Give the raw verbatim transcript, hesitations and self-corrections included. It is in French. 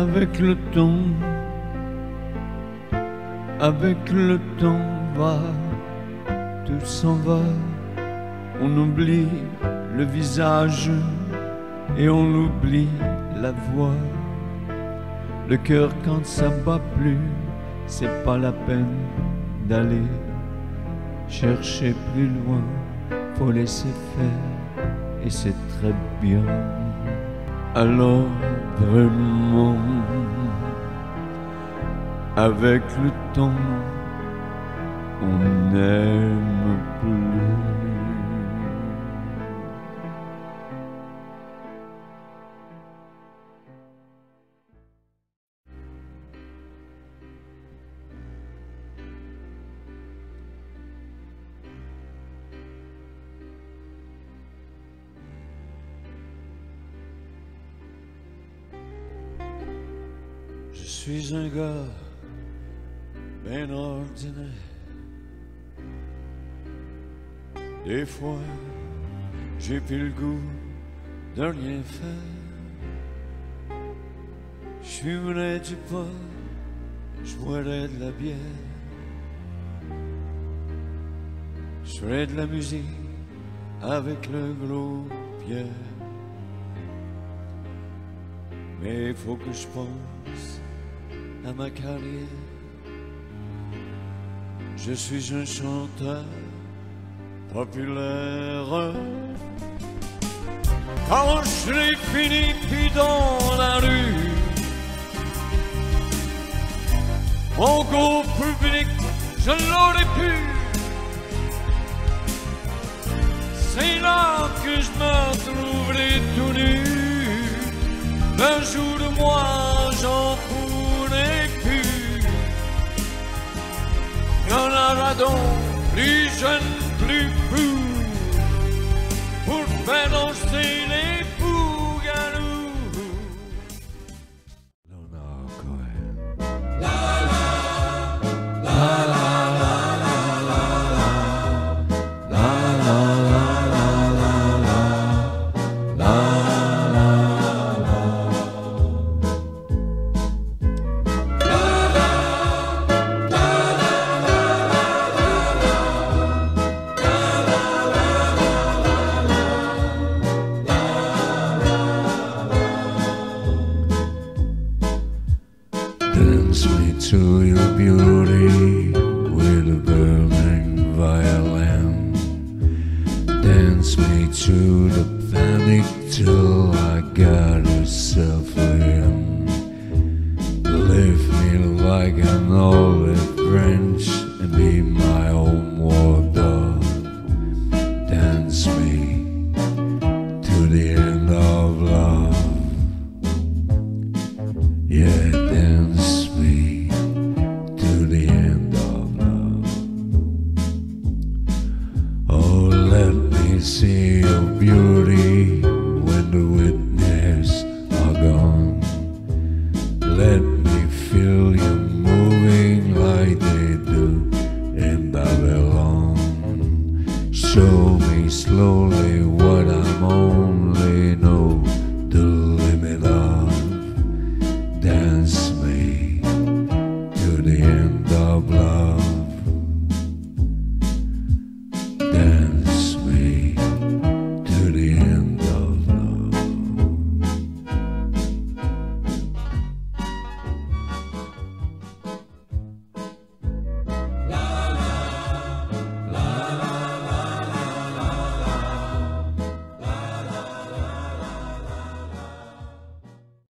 avec le temps, avec le temps va, tout s'en va. On oublie le visage et on oublie la voix. Le cœur quand ça bat plus, c'est pas la peine d'aller chercher plus loin. Faut laisser faire et c'est très bien. Alors vraiment, avec le temps, on n'aime plus. Je suis un gars bien ordinaire. Des fois, j'ai plus le goût de rien faire. Je fumerais du pot, je boirais de la bière. Je ferais de la musique avec le gros Pierre. Mais il faut que je pense à ma carrière. Je suis un chanteur populaire. Quand je serai fini puis dans la rue, mon gros public, je l'aurais pu. C'est là que je me retrouverai tout nu. Un jour de moi, j'en pourrai plus. Y'en aura donc plus jeune, plus fou, pour faire danser les fougarous. Leonard Cohen. La la la la. Dance me to your beauty with a burning violin. Dance me to the panic till I got yourself in. Leave me like an olive branch and be my homeward dog. Dance me to the end of love. Yeah, dance me to the end of love. Oh, let me see your beauty when the witnesses are gone. Let me feel you moving like they do in Babylon. Show me slowly what I'm only